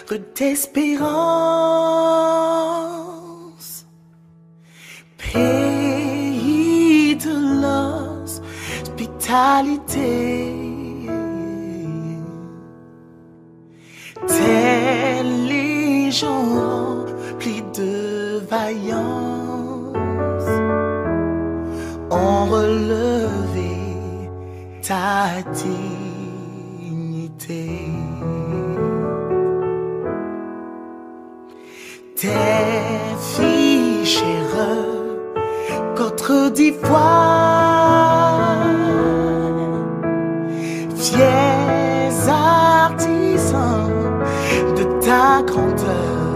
d'espérance, pays de l'hospitalité, tels les gens remplis de vaillance ont relevé ta dignité. Tes fichères contre d'ivoire, fiers artisans de ta grandeur,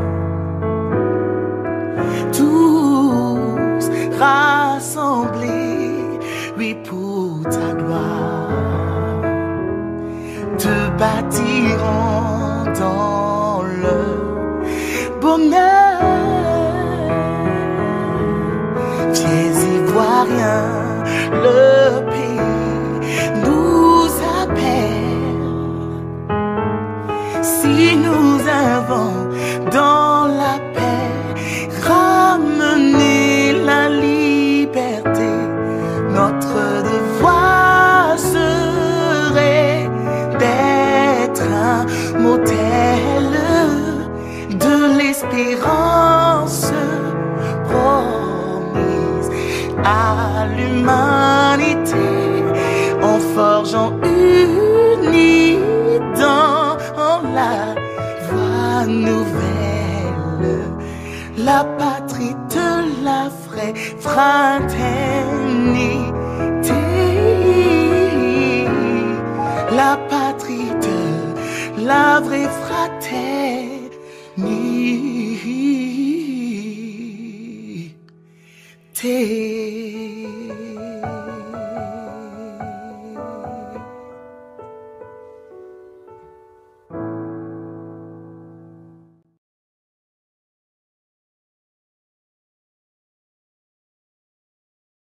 tous rassemblés, oui, pour ta gloire, te bâtiront dans le bonheur. Fiers Ivoiriens, le pays nous appelle. Si nous avons dans la paix ramené la liberté, notre devoir serait d'être un modèle de l'espérance promise à l'humanité, en forgeant unis dans la voie nouvelle, la patrie de la vraie fraternité, la patrie de la vraie fraternité.